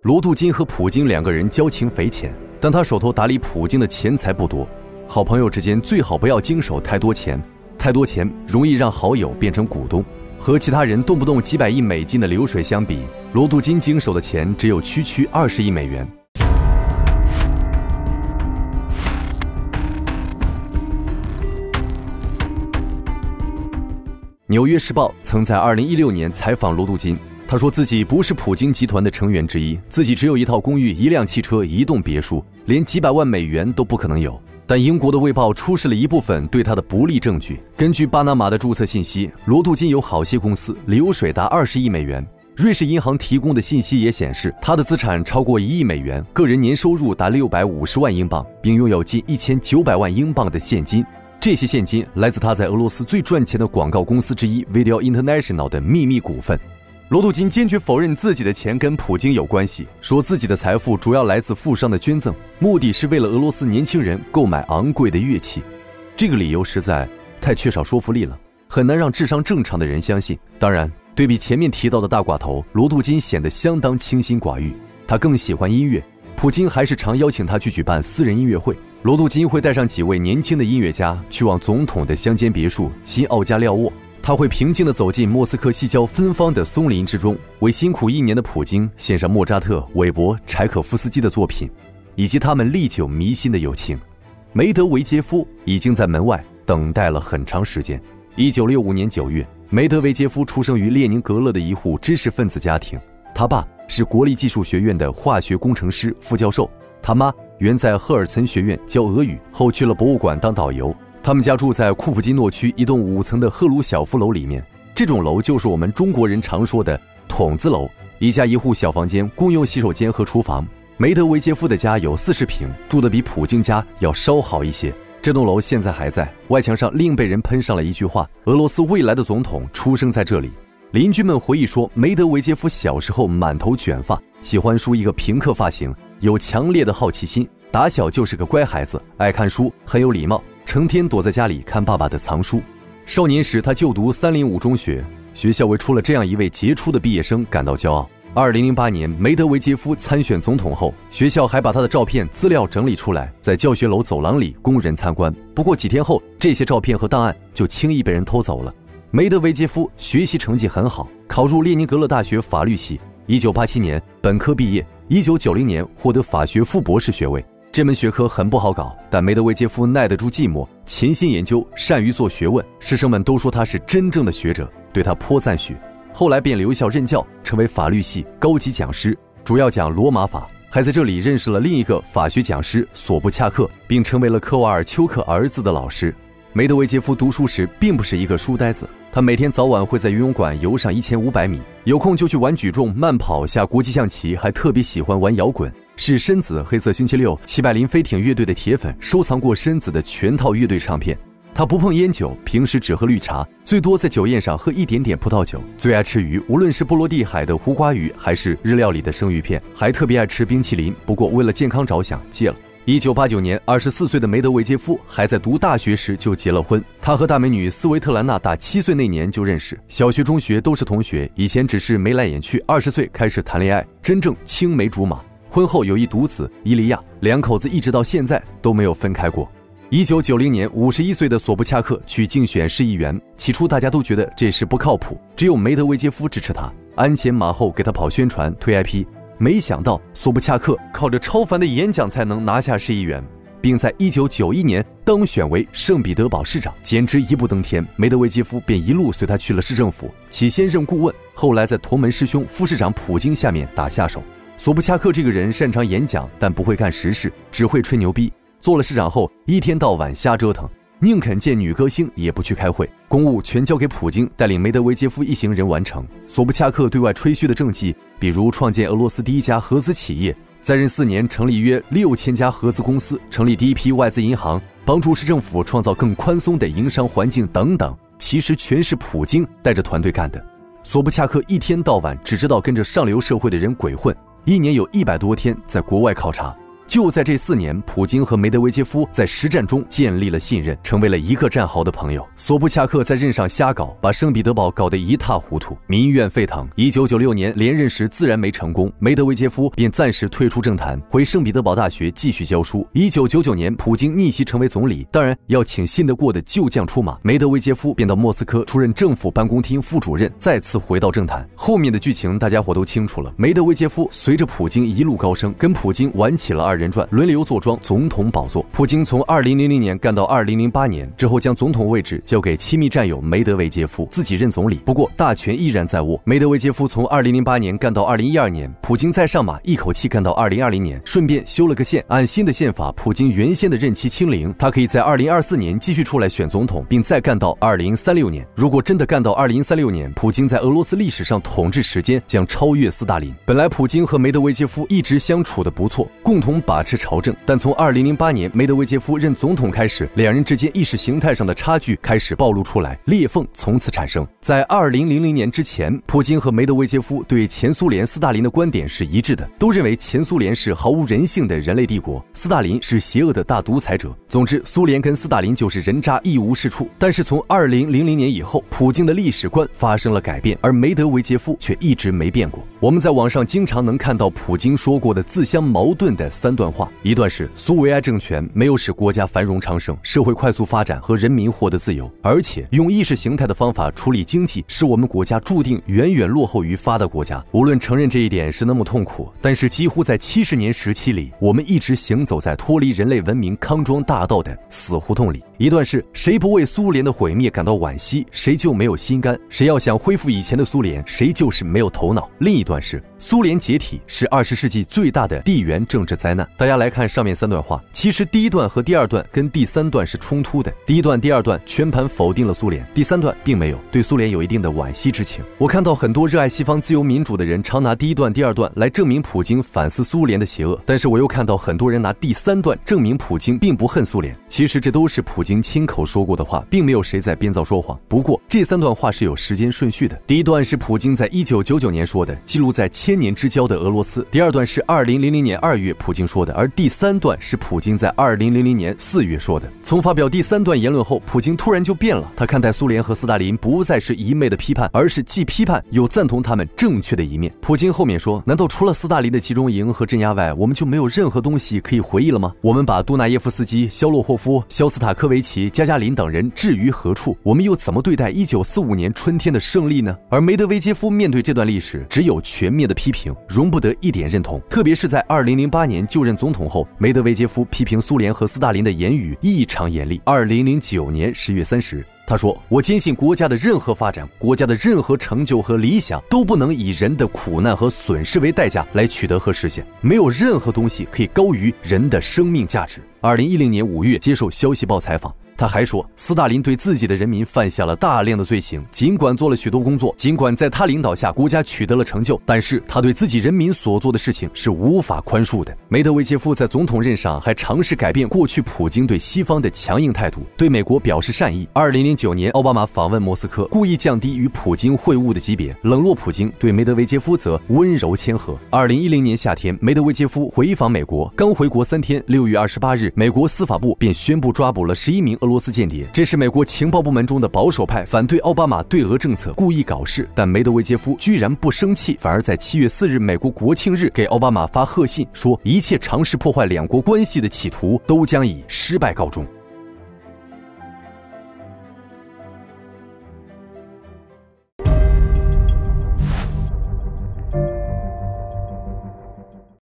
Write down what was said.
罗杜金和普京两个人交情匪浅，但他手头打理普京的钱财不多。好朋友之间最好不要经手太多钱，太多钱容易让好友变成股东。和其他人动不动几百亿美金的流水相比，罗杜金经手的钱只有区20亿美元。纽约时报曾在2016年采访罗杜金，他说自己不是普京集团的成员之一，自己只有一套公寓、一辆汽车、一栋别墅，连几百万美元都不可能有。但英国的《卫报》出示了一部分对他的不利证据。根据巴拿马的注册信息，罗杜金有好些公司，流水达20亿美元。瑞士银行提供的信息也显示，他的资产超过1亿美元，个人年收入达650万英镑，并拥有近1900万英镑的现金。这些现金来自他在俄罗斯最赚钱的广告公司之一 Video International 的秘密股份。罗杜金坚决否认自己的钱跟普京有关系，说自己的财富主要来自富商的捐赠，目的是为了俄罗斯年轻人购买昂贵的乐器。这个理由实在太缺少说服力了，很难让智商正常的人相信。当然，对比前面提到的大寡头，罗杜金显得相当清心寡欲，他更喜欢音乐。普京还是常邀请他去举办私人音乐会，罗杜金会带上几位年轻的音乐家去往总统的乡间别墅新奥加廖沃。他会平静地走进莫斯科西郊芬芳的松林之中，为辛苦1年的普京献上莫扎特、韦伯、柴可夫斯基的作品，以及他们历久弥新的友情。梅德韦杰夫已经在门外等待了很长时间。1965年9月，梅德韦杰夫出生于列宁格勒的一户知识分子家庭，他爸是国立技术学院的化学工程师、副教授，他妈原在赫尔岑学院教俄语，后去了博物馆当导游。他们家住在库普金诺区一栋5层的赫鲁晓夫楼里面，这种楼就是我们中国人常说的筒子楼，一家一户小房间，共用洗手间和厨房。梅德韦杰夫的家有40平，住得比普京家要稍好一些。这栋楼现在还在，外墙上另被人喷上了一句话：俄罗斯未来的总统出生在这里。邻居们回忆说，梅德韦杰夫小时候满头卷发，喜欢梳一个平克发型，有强烈的好奇心，打小就是个乖孩子，爱看书，很有礼貌，成天躲在家里看爸爸的藏书。少年时他就读305中学，学校为出了这样一位杰出的毕业生感到骄傲。2008年梅德韦杰夫参选总统后，学校还把他的照片资料整理出来，在教学楼走廊里供人参观。不过几天后，这些照片和档案就轻易被人偷走了。梅德韦杰夫学习成绩很好，考入列宁格勒大学法律系，1987年本科毕业，1990年获得法学副博士学位。这门学科很不好搞，但梅德韦杰夫耐得住寂寞，潜心研究，善于做学问，师生们都说他是真正的学者，对他颇赞许。后来便留校任教，成为法律系高级讲师，主要讲罗马法，还在这里认识了另一个法学讲师索布恰克，并成为了科瓦尔丘克儿子的老师。梅德韦杰夫读书时并不是一个书呆子，他每天早晚会在游泳馆游上1500米，有空就去玩举重、慢跑、下国际象棋，还特别喜欢玩摇滚，是深紫、黑色星期六、齐柏林飞艇乐队的铁粉，收藏过深紫的全套乐队唱片。他不碰烟酒，平时只喝绿茶，最多在酒宴上喝一点点葡萄酒，最爱吃鱼，无论是波罗的海的胡瓜鱼还是日料里的生鱼片，还特别爱吃冰淇淋，不过为了健康着想戒了。1989年，24岁的梅德韦杰夫还在读大学时就结了婚。他和大美女斯维特兰娜大7岁那年就认识，小学、中学都是同学，以前只是眉来眼去，20岁开始谈恋爱，真正青梅竹马。婚后有一独子伊利亚，两口子一直到现在都没有分开过。1990年，51岁的索布恰克去竞选市议员，起初大家都觉得这事不靠谱，只有梅德韦杰夫支持他，鞍前马后给他跑宣传推 IP。没想到索布恰克靠着超凡的演讲才能拿下市议员，并在1991年当选为圣彼得堡市长，简直一步登天。梅德韦杰夫便一路随他去了市政府，起先任顾问，后来在同门师兄副市长普京下面打下手。索布恰克这个人擅长演讲，但不会干实事，只会吹牛逼。做了市长后，一天到晚瞎折腾，宁肯见女歌星也不去开会，公务全交给普京带领梅德韦杰夫一行人完成。索布恰克对外吹嘘的政绩，比如创建俄罗斯第一家合资企业，在任4年成立约6000家合资公司，成立第一批外资银行，帮助市政府创造更宽松的营商环境等等，其实全是普京带着团队干的。索布恰克一天到晚只知道跟着上流社会的人鬼混，一年有100多天在国外考察。 就在这4年，普京和梅德韦杰夫在实战中建立了信任，成为了一个战壕的朋友。索布恰克在任上瞎搞，把圣彼得堡搞得一塌糊涂，民怨沸腾。1996年连任时自然没成功，梅德韦杰夫便暂时退出政坛，回圣彼得堡大学继续教书。1999年，普京逆袭成为总理，当然要请信得过的旧将出马，梅德韦杰夫便到莫斯科出任政府办公厅副主任，再次回到政坛。后面的剧情大家伙都清楚了，梅德韦杰夫随着普京一路高升，跟普京玩起了2人转，轮流坐庄总统宝座。普京从2000年干到2008年之后，将总统位置交给亲密战友梅德韦杰夫，自己任总理。不过大权依然在握。梅德韦杰夫从2008年干到2012年，普京再上马，一口气干到2020年，顺便修了个宪，按新的宪法，普京原先的任期清零，他可以在2024年继续出来选总统，并再干到2036年。如果真的干到2036年，普京在俄罗斯历史上统治时间将超越斯大林。本来普京和梅德韦杰夫一直相处的不错，共同把持朝政，但从2008年梅德韦杰夫任总统开始，两人之间意识形态上的差距开始暴露出来，裂缝从此产生。在2000年之前，普京和梅德韦杰夫对前苏联斯大林的观点是一致的，都认为前苏联是毫无人性的人类帝国，斯大林是邪恶的大独裁者。总之，苏联跟斯大林就是人渣一无是处。但是从2000年以后，普京的历史观发生了改变，而梅德韦杰夫却一直没变过。我们在网上经常能看到普京说过的自相矛盾的3段话，一段是苏维埃政权没有使国家繁荣昌盛，社会快速发展和人民获得自由，而且用意识形态的方法处理经济，使我们国家注定远远落后于发达国家。无论承认这一点是那么痛苦，但是几乎在70年时期里，我们一直行走在脱离人类文明康庄大道的死胡同里。一段是谁不为苏联的毁灭感到惋惜，谁就没有心肝，谁要想恢复以前的苏联，谁就是没有头脑。另一段是苏联解体是20世纪最大的地缘政治灾难。大家来看上面3段话，其实第一段和第2段跟第3段是冲突的，第一段第2段全盘否定了苏联，第3段并没有，对苏联有一定的惋惜之情。我看到很多热爱西方自由民主的人常拿第一段第2段来证明普京反思苏联的邪恶，但是我又看到很多人拿第3段证明普京并不恨苏联。其实这都是普京亲口说过的话，并没有谁在编造说谎。不过这3段话是有时间顺序的，第一段是普京在1999年说的，记录在1000年之交的俄罗斯，第2段是2000年2月普京说的，而第3段是普京在2000年4月说的。从发表第3段言论后，普京突然就变了，他看待苏联和斯大林不再是一昧的批判，而是既批判又赞同他们正确的一面。普京后面说，难道除了斯大林的集中营和镇压外，我们就没有任何东西可以回忆了吗？我们把杜纳耶夫斯基、肖洛霍夫、肖斯塔科维奇、加加林等人置于何处？我们又怎么对待1945年春天的胜利呢？而梅德韦杰夫面对这段历史只有全面的批评，容不得一点认同。特别是在2008年就任总统后，梅德韦杰夫批评苏联和斯大林的言语异常严厉。2009年10月30日，他说，我坚信国家的任何发展，国家的任何成就和理想都不能以人的苦难和损失为代价来取得和实现，没有任何东西可以高于人的生命价值。2010年5月接受消息报采访，他还说，斯大林对自己的人民犯下了大量的罪行，尽管做了许多工作，尽管在他领导下国家取得了成就，但是他对自己人民所做的事情是无法宽恕的。梅德韦杰夫在总统任上还尝试改变过去普京对西方的强硬态度，对美国表示善意。2009年奥巴马访问莫斯科，故意降低与普京会晤的级别，冷落普京，对梅德韦杰夫则温柔谦和。2010年夏天，梅德韦杰夫回访美国，刚回国3天，6月28日，美国司法部便宣布抓捕了11名俄罗斯间谍，这是美国情报部门中的保守派反对奥巴马对俄政策，故意搞事。但梅德韦杰夫居然不生气，反而在7月4日美国国庆日给奥巴马发贺信，说一切尝试破坏两国关系的企图都将以失败告终。